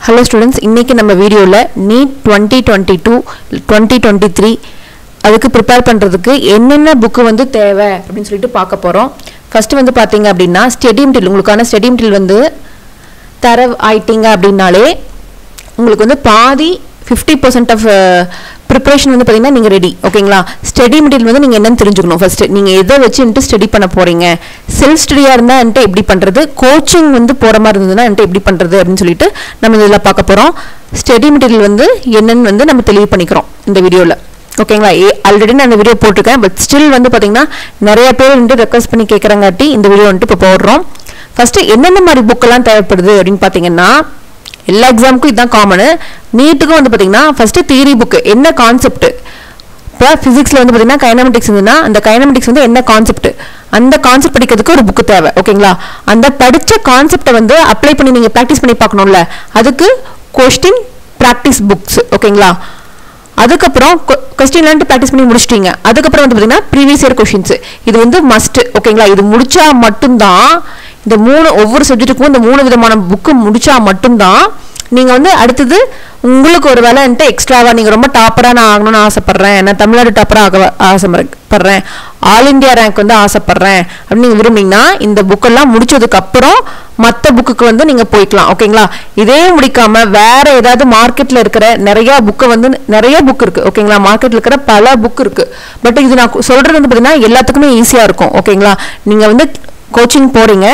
Hello students, இன்னைக்கு நம்ம வீடியோல NEET 2022 2023 அதுக்கு prepare பண்றதுக்கு என்னென்ன book வந்து தேவை அப்படினு சொல்லிட்டு பார்க்க போறோம். First வந்து பாத்தீங்க அப்படினா study material உங்களுக்கான study material வந்து தரவு ஆயிட்டீங்க அப்படினாலே உங்களுக்கு வந்து பாதி 50% of preparation வந்து பாத்தீங்கன்னா நீங்க ரெடி ஓகேங்களா. ஸ்டடி மெட்டீரியல் வந்து நீங்க என்னன்னு தெரிஞ்சுக்கணும். ஃபர்ஸ்ட் நீங்க எதை வச்சு ஸ்டடி பண்ண போறீங்க, செல்ஃப் ஸ்டடியா இருந்தா எப்படி பண்றது, கோச்சிங் வந்து போற மாதிரி இருந்ததுன்னா எப்படி பண்றது அப்படினு சொல்லிட்டு நம்ம இதெல்லாம் பார்க்க போறோம். ஸ்டடி மெட்டீரியல் வந்து என்னன்னு வந்து நம்ம தெளிவு பண்ணிக்கிறோம் இந்த வீடியோல ஓகேங்களா. ஆல்ரெடி நான் இந்த வீடியோ போட்டுருக்கேன், பட் ஸ்டில் வந்து பாத்தீங்கன்னா நிறைய பேர் வந்து ரெக்வெஸ்ட் பண்ணி கேக்குறங்காட்டி இந்த வீடியோ வந்து இப்போ போடுறோம். ஃபர்ஸ்ட் என்னென்ன மாதிரி புக் எல்லாம் தேவைப்படுது அப்படின்னு பாத்தீங்கன்னா எல்லா எக்ஸாமுக்கும் இதுதான் காமன். நீட்டுக்கும் வந்து பாத்தீங்கன்னா ஃபர்ஸ்ட் தியரி புக் என்ன கான்செப்ட், இப்போ பிசிக்ஸ்ல வந்து பாத்தீங்கன்னா கைனமெட்டிக்ஸ் இருந்ததுன்னா அந்த கைனமெட்டிக்ஸ் வந்து என்ன கான்செப்ட், அந்த கான்செப்ட் படிக்கிறதுக்கு ஒரு புக் தேவை ஓகேங்களா. அந்த படிச்ச கான்செப்டை வந்து அப்ளை பண்ணி நீங்க பிராக்டிஸ் பண்ணி பார்க்கணும்ல, அதுக்கு கொஸ்டின் பிராக்டிஸ் புக்ஸ் ஓகேங்களா. அதுக்கப்புறம் கொஸ்டின் பிராக்டிஸ் பண்ணி முடிச்சிட்டீங்க, அதுக்கப்புறம் வந்து பாத்தீங்கன்னா ப்ரீவியஸ் இயர் கொஸ்டின்ஸ் இது வந்து மஸ்ட் ஓகேங்களா. இது முடிச்சா மட்டும்தான் இந்த மூணு ஒவ்வொரு சப்ஜெக்ட்டுக்கும் இந்த மூணு விதமான புக்கு முடிச்சா மட்டும்தான் நீங்க வந்து அடுத்தது உங்களுக்கு ஒரு வேலை எக்ஸ்ட்ராவா நீங்க ரொம்ப டாப்பரா நான் ஆகணும்னு ஆசைப்படுறேன், நான் தமிழ்நாடு டாப்பரா ஆக ஆசைப்படுறேன், ஆல் இந்தியா ரேங்க் வந்து ஆசைப்படுறேன் அப்படின்னு நீங்க விரும்புனீங்கன்னா இந்த புக்கெல்லாம் முடிச்சதுக்கு அப்புறம் மற்ற புக்குக்கு வந்து நீங்க போய்க்கலாம் ஓகேங்களா. இதே முடிக்காம வேற ஏதாவது மார்க்கெட்ல இருக்கிற நிறைய புக்கு வந்து நிறைய புக் இருக்கு ஓகேங்களா. மார்க்கெட்ல இருக்கிற பல புக் இருக்கு, பட் இது நான் சொல்றது வந்து பாத்தீங்கன்னா எல்லாத்துக்குமே ஈஸியா இருக்கும் ஓகேங்களா. நீங்க வந்து கோச்சிங் போறீங்க,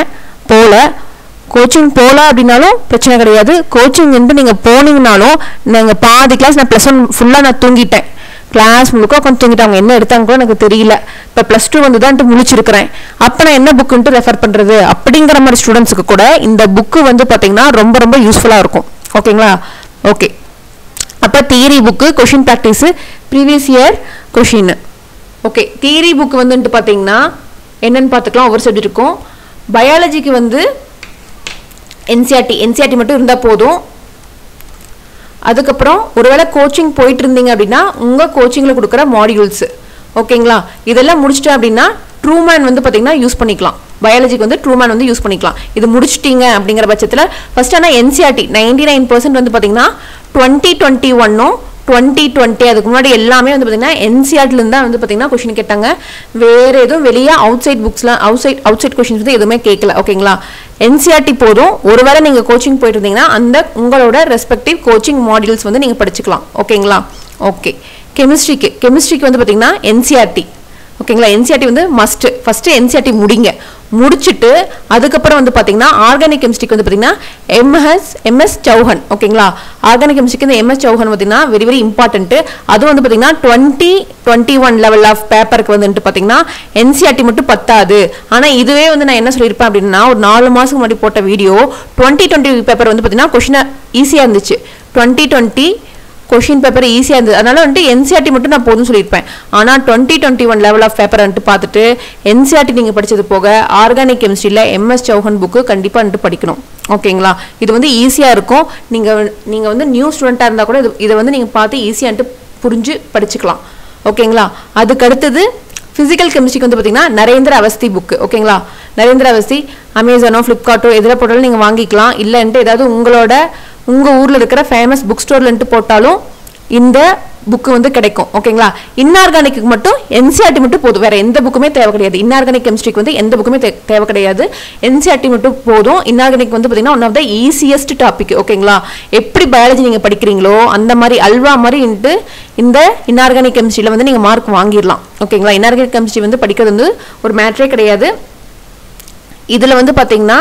கோச்சிங் போல அப்படின்னாலும் பிரச்சனை கிடையாது. கோச்சிங் வந்து நீங்க போனீங்கனாலும் நீங்க பாதி கிளாஸ் நான் +1 ஃபுல்லா நான் தூங்கிட்டேன், கிளாஸ் முழுக்க உட்காந்து தூங்கிட்டேன், அவங்க என்ன எடுத்தாங்க கூட எனக்கு தெரியல, இப்போ +2 வந்து தான் முடிச்சிருக்கிறேன், அப்போ நான் என்ன புக்குன்ட்டு ரெஃபர் பண்றது அப்படிங்கிற மாதிரி ஸ்டூடெண்ட்ஸுக்கு கூட இந்த புக்கு வந்து பாத்தீங்கன்னா ரொம்ப ரொம்ப யூஸ்ஃபுல்லா இருக்கும் ஓகேங்களா. ஓகே, அப்போ theory book, question practice, previous year question. Okay, theory book வந்துட்டு பாத்தீங்கன்னா என்னன்னு பார்த்துக்கலாம். ஒவ்வொரு சப்ஜெக்ட் இருக்கும். பயாலஜிக்கு வந்து என்சிஆர்டி மட்டும் இருந்தால் போதும். அதுக்கப்புறம் ஒருவேளை கோச்சிங் போயிட்டு இருந்தீங்க அப்படின்னா உங்க கோச்சிங்ல கொடுக்குற மாடியூல்ஸ் ஓகேங்களா. இதெல்லாம் முடிச்சிட்டேன் அப்படின்னா ட்ரூமேன் வந்து பார்த்தீங்கன்னா யூஸ் பண்ணிக்கலாம். பயாலஜிக்கு வந்து ட்ரூமேன் வந்து யூஸ் பண்ணிக்கலாம். இது முடிச்சிட்டீங்க அப்படிங்கிற பட்சத்தில் ஃபர்ஸ்ட் ஆனால் என்சிஆர்டி 99% வந்து பார்த்தீங்கன்னா 2021 2020 அதுக்கு முன்னாடி எல்லாமே வந்து பார்த்தீங்கன்னா என்சிஆர்டிலேருந்து தான் வந்து பார்த்தீங்கன்னா கொஸ்டின் கேட்டாங்க. வேறு எதுவும் வெளியே அவுட் சைட் புக்ஸ்லாம் அவுட் சைட் கொஸ்டின்ஸ் வந்து எதுவுமே கேட்கல ஓகேங்களா. என்சிஆர்டி போதும். ஒருவேளை நீங்கள் கோச்சிங் போயிட்டு இருந்தீங்கன்னா அந்த உங்களோட ரெஸ்பெக்டிவ் கோச்சிங் மாடியூல்ஸ் வந்து நீங்கள் படிச்சுக்கலாம் ஓகேங்களா. ஓகே, கெமிஸ்ட்ரிக்கு வந்து பார்த்தீங்கன்னா என்சிஆர்டி ஓகேங்களா. என்சிஆர்டி வந்து மஸ்ட். ஃபர்ஸ்ட் என்சிஆர்டி முடிச்சுட்டு அதுக்கப்புறம் வந்து பார்த்தீங்கன்னா ஆர்கானிக் கெமிஸ்ட்ரிக்கு வந்து பார்த்தீங்கன்னா எம்எஸ் சௌஹன் ஓகேங்களா. ஆர்கானிக் கெமிஸ்ட்ரிக்கு இந்த எம்எஸ் சௌஹன் பார்த்தீங்கன்னா வெரி வெரி இம்பார்ட்டன்ட். அது வந்து பார்த்தீங்கன்னா 2021 லெவல் ஆஃப் பேப்பருக்கு வந்துட்டு பார்த்தீங்கன்னா என்சிஆர்டி மட்டும் பத்தாது. ஆனால் இதுவே வந்து நான் என்ன சொல்லியிருப்பேன் அப்படின்னா ஒரு 4 மாதத்துக்கு முன்னாடி போட்ட வீடியோ 2020 பேப்பர் வந்து பார்த்தீங்கன்னா கொஸ்டின் ஈஸியாக இருந்துச்சு. 2020 கொஷின் பேப்பர் ஈஸியாக இருந்தது, அதனால வந்துட்டு என்சிஆர்டி மட்டும் நான் போதும்னு சொல்லியிருப்பேன். ஆனால் 2021 லெவல் ஆஃப் பேப்பர் வந்துட்டு பார்த்துட்டு என்சிஆர்டி நீங்கள் படித்தது போக ஆர்கானிக் கெமிஸ்ட்ரியில் எம்எஸ் சௌஹன் புக்கு கண்டிப்பாக வந்துட்டு படிக்கணும் ஓகேங்களா. இது வந்து ஈஸியாக இருக்கும். நீங்கள் வந்து நியூ ஸ்டூடெண்ட்டாக இருந்தால் கூட இதை வந்து நீங்கள் பார்த்து ஈஸியாக புரிஞ்சு படிச்சுக்கலாம் ஓகேங்களா. அதுக்கு அடுத்தது ஃபிசிக்கல் கெமிஸ்ட்ரிக்கு வந்து பார்த்தீங்கன்னா நரேந்திர அவஸ்தி புக்கு ஓகேங்களா. நரேந்திர அவஸ்தி அமேசானோ ஃப்ளிப்கார்ட்டோ எதில் போட்டாலும் நீங்கள் வாங்கிக்கலாம். இல்லைன்ட்டு ஏதாவது உங்கள் ஊரில் இருக்கிற ஃபேமஸ் புக் ஸ்டோர்லன்ட்டு போட்டாலும் இந்த புக்கு வந்து கிடைக்கும் ஓகேங்களா. இன்ஆர்கானிக்கு மட்டும் என்சிஆர்டி மட்டும் போதும், வேற எந்த புக்குமே தேவை கிடையாது. இன்ஆர்கானிக் கெமிஸ்ட்ரிக்கு வந்து எந்த புக்குமே தேவை கிடையாது, என்சிஆர்டி மட்டும் போதும். இன்ஆர்கானிக் வந்து பார்த்தீங்கன்னா one of the easiest topic ஓகேங்களா. எப்படி பயாலஜி நீங்கள் படிக்கிறீங்களோ அந்த மாதிரி அல்வா மாதிரி இந்த இன்ஆர்கானிக் கெமிஸ்ட்ரியில் வந்து நீங்கள் மார்க் வாங்கிடலாம் ஓகேங்களா. இன்ஆர்கானிக் கெமிஸ்ட்ரி வந்து படிக்கிறது வந்து ஒரு மேட்டரே கிடையாது. இதில் வந்து பார்த்தீங்கன்னா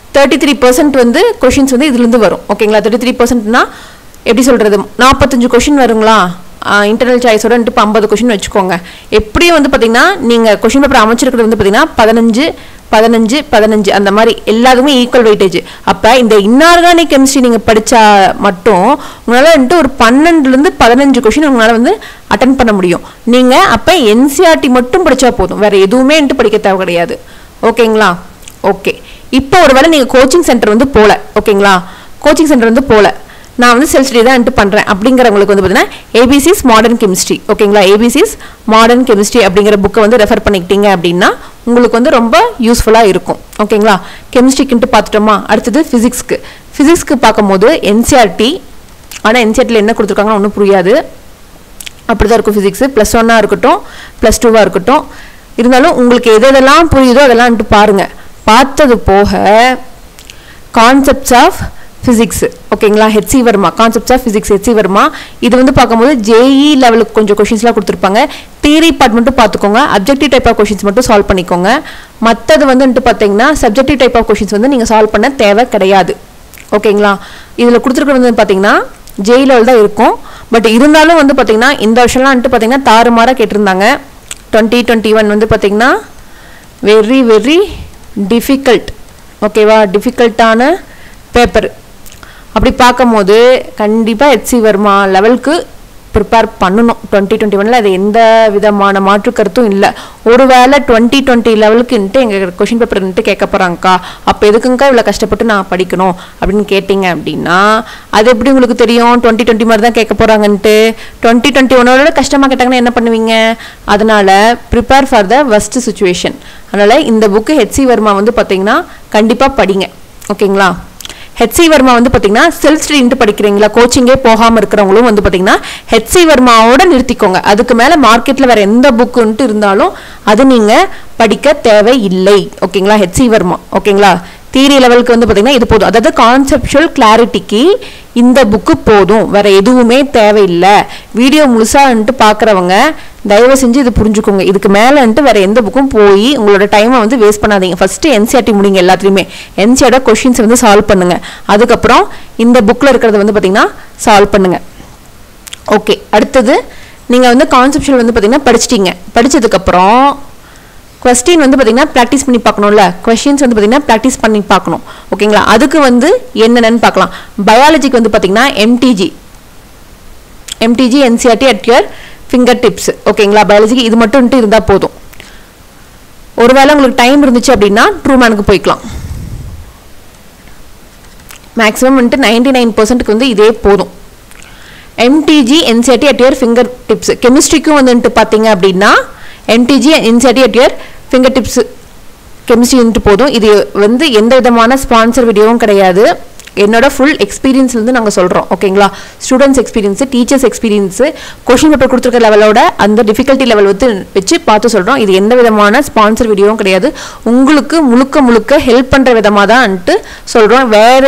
33% வந்து கொஷின்ஸ் வந்து இதுலேருந்து வரும் ஓகேங்களா. 33%னா எப்படி சொல்கிறது, 45 கொஷின் வருங்களா. இன்டர்னல் சாய்ஸோட இப்போ 50 கொஷின் வச்சுக்கோங்க. எப்படியும் வந்து பார்த்தீங்கன்னா நீங்கள் கொஷின் பேப்பர் அமைச்சிருக்கிறது வந்து பார்த்தீங்கன்னா 15 15 15 அந்த மாதிரி எல்லாத்துக்குமே ஈக்குவல் வெயிட்டேஜ். அப்போ இந்த இன்ஆர்கானிக் கெமிஸ்ட்ரி நீங்கள் படித்தா மட்டும் உங்களால் வந்துட்டு ஒரு 12லேருந்து 15 கொஷின் உங்களால் வந்து அட்டன் பண்ண முடியும். நீங்கள் அப்போ என்சிஆர்டி மட்டும் படித்தா போதும், வேறு எதுவுமே படிக்க தேவை கிடையாது ஓகேங்களா. ஓகே, இப்போ ஒருவேளை நீங்கள் கோச்சிங் சென்டர் வந்து போகல ஓகேங்களா, கோச்சிங் சென்டர் வந்து போகல, நான் வந்து செல்ஃப் ஸ்டடி தான் பண்ணுறேன் அப்படிங்கிறவங்களுக்கு வந்து பார்த்தீங்கன்னா ஏபிசிஸ் மாடர்ன் கெமிஸ்ட்ரி ஓகேங்களா. ஏபிசிஸ் மாடர்ன் கெமிஸ்ட்ரி அப்படிங்கிற புக்கை வந்து ரெஃபர் பண்ணிக்கிட்டீங்க அப்படின்னா உங்களுக்கு வந்து ரொம்ப யூஸ்ஃபுல்லாக இருக்கும் ஓகேங்களா. கெமிஸ்ட்ரிக்குன்ட்டு பார்த்துட்டோமா. அடுத்தது ஃபிசிக்ஸ்க்கு ஃபிசிக்ஸ்க்கு பார்க்கும்போது என்சிஆர்டி, ஆனால் என்சிஆர்டியில் என்ன கொடுத்துருக்காங்கன்னு ஒன்றும் புரியாது. அப்படி தான் இருக்கும் ஃபிசிக்ஸு. +1 இருக்கட்டும், +2 இருக்கட்டும். இருந்தாலும் உங்களுக்கு எதெல்லாம் புரியுதோ அதெல்லாம் பாருங்கள். பார்த்தது போக கான்செப்ட்ஸ் ஆஃப் ஃபிசிக்ஸ், ஓகேங்களா, HC Verma, concepts of physics HC Verma. இது வந்து பார்க்கும்போது ஜேஇ லெவலுக்கு கொஞ்சம் கொஷின்ஸ்லாம் கொடுத்துருப்பாங்க. தியரி பார்ட் மட்டும் பார்த்துக்கோங்க. அப்ஜெக்டிவ் டைப் ஆஃப் கொஷின்ஸ் மட்டும் சால்வ் பண்ணிக்கோங்க. மற்றது வந்துட்டு பார்த்தீங்கன்னா சப்ஜெக்டிவ் டைப் ஆஃப் கொஷின்ஸ் வந்து நீங்கள் சால்வ் பண்ண தேவை கிடையாது, ஓகேங்களா. இதில் கொடுத்துருக்கிறது வந்து பார்த்தீங்கன்னா ஜேஇ லெவல் தான் இருக்கும். பட் இருந்தாலும் வந்து பார்த்தீங்கன்னா இந்த வருஷம்லாம் பார்த்தீங்கன்னா தாறுமாறாக கேட்டிருந்தாங்க. 2021 வந்து பார்த்தீங்கன்னா வெரி வெரி டிஃபிகல்ட், ஓகேவா, டிஃபிகல்ட்டான பேப்பர். அப்படி பார்க்கும்போது கண்டிப்பாக ஹெச்சி வர்மா லெவலுக்கு ப்ரிப்பேர் பண்ணணும் 2021. அது எந்த விதமான மாற்று கருத்தும் இல்லை. ஒருவேளை 2020 லெவலுக்குன்ட்டு எங்கள் கொஷின் பேப்பர்ன்ட்டு கேட்க போகிறாங்கக்கா, அப்போ எதுக்குங்கக்கா இவ்வளோ கஷ்டப்பட்டு நான் படிக்கணும் அப்படின்னு கேட்டிங்க அப்படின்னா அது எப்படி உங்களுக்கு தெரியும் 2020 மாதிரி தான் கேட்க போகிறாங்கன்ட்டு? 2021 கஷ்டமாக கேட்டாங்கன்னா என்ன பண்ணுவீங்க? அதனால் prepare for the worst situation. அதனால் இந்த புக்கு ஹெச்சி வர்மா வந்து பார்த்தீங்கன்னா கண்டிப்பாக படிங்க, ஓகேங்களா. ஹெச்சி வர்மா வந்து பார்த்தீங்கன்னா செல்ஃப் ஸ்டடின்ட்டு படிக்கிறீங்களா, கோச்சிங்கே போகாமல் இருக்கிறவங்களும் வந்து பார்த்தீங்கன்னா ஹெச்சி வர்மாவோட நிறுத்திக்கோங்க. அதுக்கு மேலே மார்க்கெட்டில் வேறு எந்த புக்குன்ட்டு இருந்தாலும் அது நீங்கள் படிக்க தேவையில்லை, ஓகேங்களா. ஹெச்சி வர்மா, ஓகேங்களா. தியரி லெவலுக்கு வந்து பார்த்தீங்கன்னா இது போதும். அதாவது கான்செப்சுவல் கிளாரிட்டிக்கு இந்த புக்கு போதும், வேறு எதுவுமே தேவையில்லை. வீடியோ முழுசான்ட்டு பார்க்குறவங்க தயவு செஞ்சு இது புரிஞ்சுக்கோங்க. இதுக்கு மேலேன்ட்டு வேறு எந்த புக்கும் போய் உங்களோட டைமை வந்து வேஸ்ட் பண்ணாதீங்க. ஃபஸ்ட்டு என்சிஆர்டி முடிங்க, எல்லாத்துலேயுமே என்சிஆர்ட கொஷின்ஸ் வந்து சால்வ் பண்ணுங்கள். அதுக்கப்புறம் இந்த புக்கில் இருக்கிறத வந்து பார்த்தீங்கன்னா சால்வ் பண்ணுங்கள். ஓகே, அடுத்தது நீங்கள் வந்து கான்செப்சுவல் வந்து பார்த்தீங்கன்னா படிச்சிட்டிங்க. படித்ததுக்கப்புறம் கொஸ்டின் வந்து பார்த்தீங்கன்னா ப்ராக்டிஸ் பண்ணி பார்க்கணும்ல, கொஸ்டின்ஸ் வந்து பார்த்தீங்கன்னா ப்ராக்டிஸ் பண்ணி பார்க்கணும், ஓகேங்களா. அதுக்கு வந்து என்னென்னு பார்க்கலாம். பயாலஜிக்கு வந்து பார்த்தீங்கன்னா MTG NCERT at your finger tips, ஓகேங்களா. பயாலஜிக்கு இது மட்டும் இருந்தால் போதும். ஒருவேளை உங்களுக்கு டைம் இருந்துச்சு அப்படின்னா ட்ரூமேனுக்கு போய்க்கலாம். மேக்ஸிமம் 99% வந்து இதே போதும். MTG NCERT at your finger tips. கெமிஸ்ட்ரிக்கும் வந்துட்டு பார்த்தீங்க அப்படின்னா MTG NCERT at your finger tips chemistry வந்துட்டு போதும். இது வந்து எந்த விதமான ஸ்பான்சர் வீடியோவும் கிடையாது. என்னோட ஃபுல் எக்ஸ்பீரியன்ஸ்லேருந்து நாங்கள் சொல்கிறோம், ஓகேங்களா. Students experience, teachers experience, question paper கொடுத்துருக்க லெவலோட அந்த டிஃபிகல்ட்டி லெவல் வந்து வச்சு பார்த்து சொல்கிறோம். இது எந்த விதமான ஸ்பான்சர் வீடியோவும் கிடையாது. உங்களுக்கு முழுக்க ஹெல்ப் பண்ணுற விதமாக தான்ட்டு சொல்கிறோம். வேறு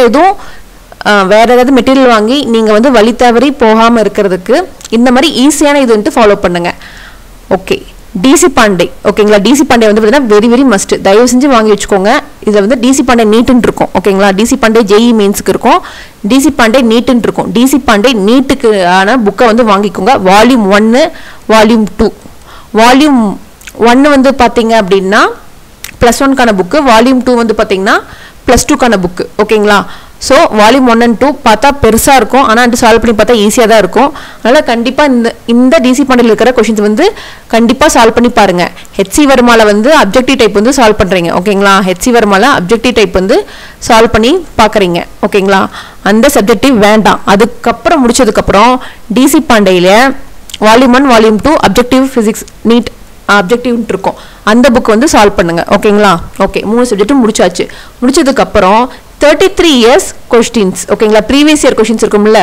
ஏதாவது மெட்டீரியல் வாங்கி நீங்கள் வந்து வழி தவறி போகாமல் இருக்கிறதுக்கு இந்த மாதிரி ஈஸியான இது வந்துட்டு ஃபாலோ பண்ணுங்கள். ஓகே, டிசி பாண்டே, ஓகேங்களா. டிசி பாண்டே வந்து பார்த்தீங்கன்னா வெரி வெரி மஸ்ட், தயவு செஞ்சு வாங்கி வச்சுக்கோங்க. இதில் வந்து டிசி பாண்டே நீட்டுன்னு இருக்கும், ஓகேங்களா. டிசி பாண்டே ஜேஇ மெயின்ஸுக்கு இருக்கும், டிசி பாண்டே நீட்டுன்னு இருக்கும். டிசி பாண்டே நீட்டுக்கு ஆன புக்கை வந்து வாங்கிக்கோங்க. Volume 1, volume 2. வால்யூம் 1 வந்து பார்த்தீங்க அப்படின்னா +1க்கான புக்கு, வால்யூம் 2 வந்து பார்த்தீங்கன்னா +2க்கான புக்கு, ஓகேங்களா. ஸோ வால்யூம் 1 and 2 பார்த்தா பெருசாக இருக்கும், ஆனால் சால்வ் பண்ணி பார்த்தா ஈஸியாக தான் இருக்கும். அதனால் கண்டிப்பாக இந்த டிசி பாண்டில் இருக்கிற கொஷின்ஸ் வந்து கண்டிப்பாக சால்வ் பண்ணி பாருங்கள். ஹெச்சி வர்மாவில் வந்து அப்ஜெக்டிவ் டைப் வந்து சால்வ் பண்ணுறீங்க, ஓகேங்களா. ஹெச்சி வர்மாவில் அப்ஜெக்டிவ் டைப் வந்து சால்வ் பண்ணி பார்க்குறீங்க, ஓகேங்களா. அந்த சப்ஜெக்டிவ் வேண்டாம். அதுக்கப்புறம் முடிச்சதுக்கப்புறம் டிசி பாண்டையில் volume 1, volume 2 objective physics NEET அப்ஜெக்டிவ்ன்ட்டு இருக்கும், அந்த புக் வந்து சால்வ் பண்ணுங்கள், ஓகேங்களா. ஓகே, 3 சப்ஜெக்ட்டும் முடிச்சாச்சு. முடிச்சதுக்கப்புறம் 33 years கொஸ்டின்ஸ், ஓகேங்களா. ப்ரீவியஸ் இயர் கொஸ்டின்ஸ் இருக்கும்ல,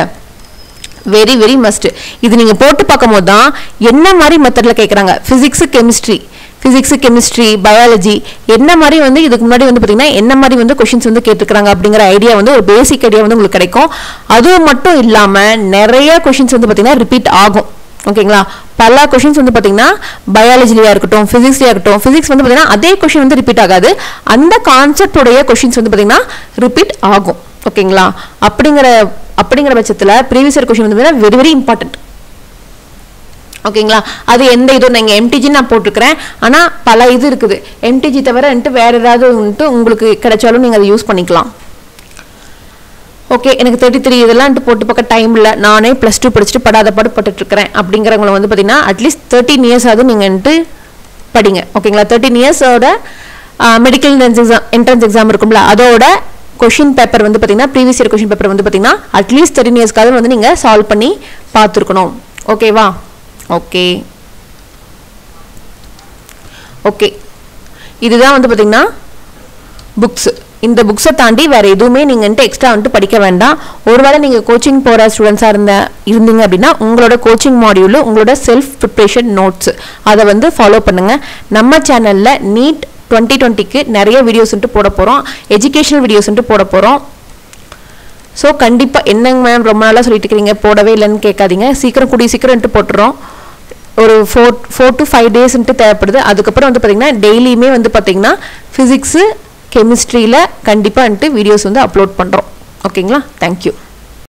வெரி வெரி மஸ்ட். இது நீங்கள் போட்டு பார்க்கும் போது தான் என்ன மாதிரி மெத்தடில் கேட்குறாங்க, ஃபிசிக்ஸு கெமிஸ்ட்ரி பயாலஜி என்ன மாதிரி வந்து இதுக்கு முன்னாடி வந்து பார்த்தீங்கன்னா என்ன மாதிரி வந்து கொஷின்ஸ் வந்து கேட்டுருக்காங்க அப்படிங்கிற ஐடியா வந்து ஒரு பேசிக் ஐடியா வந்து உங்களுக்கு கிடைக்கும். அதுவும் மட்டும் இல்லாமல் நிறைய கொஷின்ஸ் வந்து பார்த்தீங்கன்னா ரிப்பீட் ஆகும், ஓகேங்களா. பல கொஷின்ஸ் வந்து பார்த்தீங்கன்னா பயாலஜிலையாக இருக்கட்டும், ஃபிசிக்ஸ்லையாக இருக்கட்டும், ஃபிசிக்ஸ் வந்து பார்த்தீங்கன்னா அதே கொஷின் வந்து ரிப்பீட் ஆகாது, அந்த கான்செப்டோடைய கொஷின்ஸ் வந்து பார்த்தீங்கன்னா ரிப்பீட் ஆகும், ஓகேங்களா. அப்படிங்கிற பட்சத்தில் ப்ரீவியஸ் இயர் கொஷின் வந்து பார்த்தீங்கன்னா வெரி வெரி இம்பார்ட்டன்ட், ஓகேங்களா. அது எந்த இதுவும் நீங்கள் எம்டிஜி நான் போட்டிருக்கிறேன், ஆனால் பல இது இருக்குது. எம்டிஜி தவிர வேறு ஏதாவது உங்களுக்கு கிடைச்சாலும் நீங்கள் அதை யூஸ் பண்ணிக்கலாம். ஓகே, எனக்கு 33 இதெல்லாம் போட்டு பார்க்க டைம் இல்லை, நானே +2 படிச்சுட்டு படாத பாடு பட்டுட்ருக்கிறேன் அப்படிங்கிறவங்கள வந்து பார்த்தீங்கன்னா அட்லீஸ்ட் 13 years ஆகுது நீங்கள் படிங்க, ஓகேங்களா. 13 yearsோட மெடிக்கல் என்ட்ரன்ஸ் எக்ஸாம் இருக்கும்ல, அதோட கொஷின் பேப்பர் வந்து பார்த்தீங்கன்னா ப்ரீவியஸ் இயர் கொஷின் பேப்பர் வந்து பார்த்தீங்கன்னா அட்லீஸ்ட் 13 yearsக்காக வந்து நீங்கள் சால்வ் பண்ணி பார்த்துருக்கணும், ஓகேவா. ஓகே, இதுதான் வந்து பார்த்தீங்கன்னா புக்ஸு. இந்த புக்ஸை தாண்டி வேறு எதுவுமே நீங்கள் வந்துட்டு எக்ஸ்ட்ரா வந்துட்டு படிக்க வேண்டாம். ஒருவேளை நீங்கள் கோச்சிங் போகிற ஸ்டூடெண்ட்ஸாக இருந்தீங்க அப்படின்னா உங்களோட கோச்சிங் மாடியூலு உங்களோட செல்ஃப் ப்ரிப்ரேஷன் நோட்ஸ் அதை வந்து ஃபாலோ பண்ணுங்கள். நம்ம சேனலில் நீட் 2020க்கு நிறைய வீடியோஸ் வந்துட்டு போட போகிறோம், எஜுகேஷனல் வீடியோஸ் வந்துட்டு போட போகிறோம். ஸோ கண்டிப்பாக என்னங்க மேம் ரொம்ப நாளாக சொல்லிட்டு இருக்கிறீங்க போடவே இல்லைன்னு கேட்காதீங்க. கூடிய சீக்கிரம் வந்துட்டு போட்டுறோம். ஒரு 4 to 5 days வந்துட்டு தேவைப்படுது. அதுக்கப்புறம் வந்து பார்த்திங்கன்னா டெய்லியுமே வந்து பார்த்திங்கன்னா ஃபிசிக்ஸு கெமிஸ்ட்ரியில் கண்டிப்பாக வந்துட்டு வீடியோஸ் வந்து அப்லோட் பண்ணுறோம். ஓகேங்களா? தேங்க்யூ.